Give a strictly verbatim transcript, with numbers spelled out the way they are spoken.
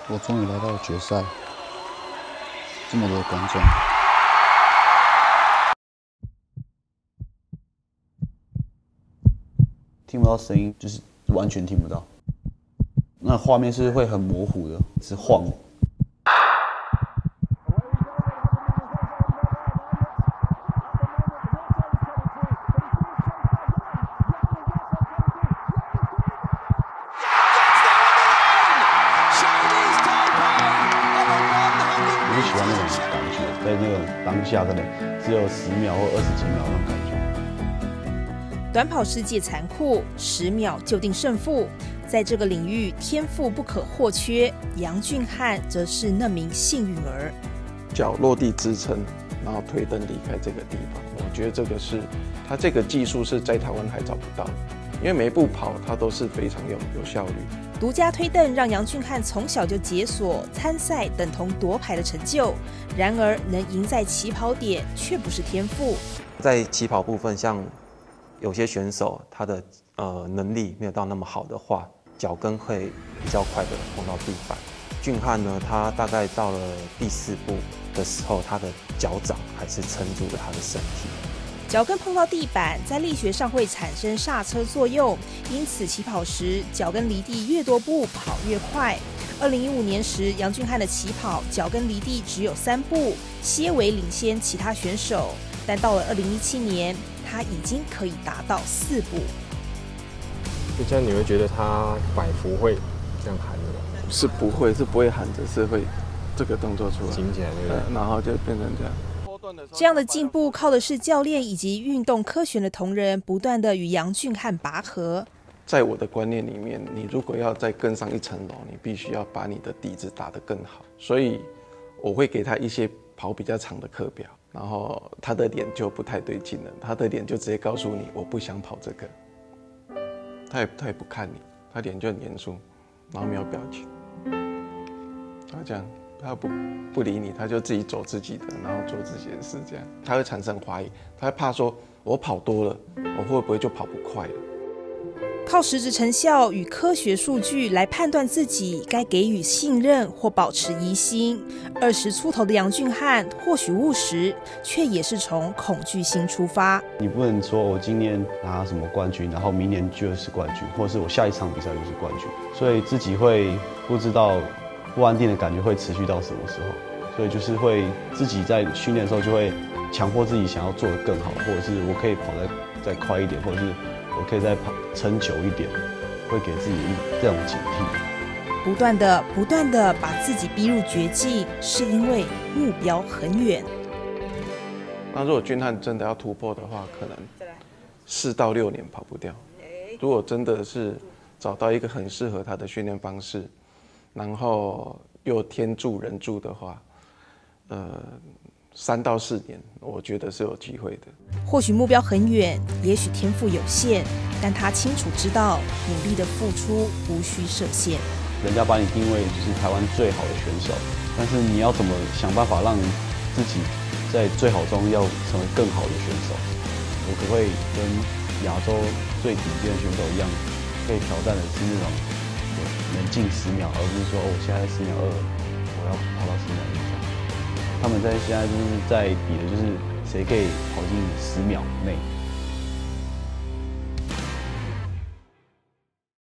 我终于来到了决赛，这么多观众，听不到声音，就是完全听不到。那画面是会很模糊的，是晃。我就喜欢那种感觉，在那种当下，可能只有十秒或二十几秒那种感觉。 短跑世界残酷，十秒就定胜负。在这个领域，天赋不可或缺。杨俊翰则是那名幸运儿， 脚落地支撑，然后推蹬离开这个地方。我觉得这个是他这个技术是在台湾还找不到的，因为每一步跑他都是非常有有效率。 独家推蹬让杨俊翰从小就解锁参赛等同夺牌的成就，然而能赢在起跑点却不是天赋。 在起跑部分，像有些选手他的呃能力没有到那么好的话，脚跟会比较快的碰到地板。俊翰呢，他大概到了第四步的时候，他的脚掌还是撑住了他的身体。 脚跟碰到地板，在力学上会产生刹车作用，因此起跑时脚跟离地越多步，跑越快。二零一五年时，杨俊翰的起跑脚跟离地只有三步，些微领先其他选手。但到了二零一七年，他已经可以达到四步。 就这样，你会觉得他摆幅会这样喊的吗？ 是不会，是不会喊着，是会这个动作出来， 紧起来，对不对？ 嗯、然后就变成这样。 这样的进步靠的是教练以及运动科学的同仁不断的与杨俊翰拔河。 在我的观念里面，你如果要再更上一层楼，你必须要把你的底子打得更好。所以我会给他一些跑比较长的课表，然后他的脸就不太对劲了，他的脸就直接告诉你我不想跑这个，他也他也不看你，他脸就很严肃，然后没有表情，他这样。他不不理你，他就自己走自己的，然后做自己的事，这样他会产生怀疑，他会怕说，我跑多了，我会不会就跑不快了？ 靠实质成效与科学数据来判断自己该给予信任或保持疑心。二十出头的杨俊翰或许务实，却也是从恐惧心出发。 你不能说我今年拿什么冠军，然后明年就是冠军，或者是我下一场比赛就是冠军，所以自己会不知道。不安定的感觉会持续到什么时候？所以就是会自己在训练的时候就会强迫自己想要做得更好，或者是我可以跑得再快一点，或者是我可以再跑撑久一点，会给自己这种警惕。 不断的、不断的把自己逼入绝境，是因为目标很远。 那如果俊翰真的要突破的话，可能四到六年跑不掉。如果真的是找到一个很适合他的训练方式。然后又天助人助的话，呃，三到四年，我觉得是有机会的。 或许目标很远，也许天赋有限，但他清楚知道，努力的付出无需设限。 人家把你定位就是台湾最好的选手，但是你要怎么想办法让自己在最好中要成为更好的选手？我可不可以跟亚洲最顶尖的选手一样，可以挑战的是那种？能进十秒，而不是说哦，我现在十秒二，我要跑到十秒一这样。他们在现在就是在比的就是谁可以跑进十秒内。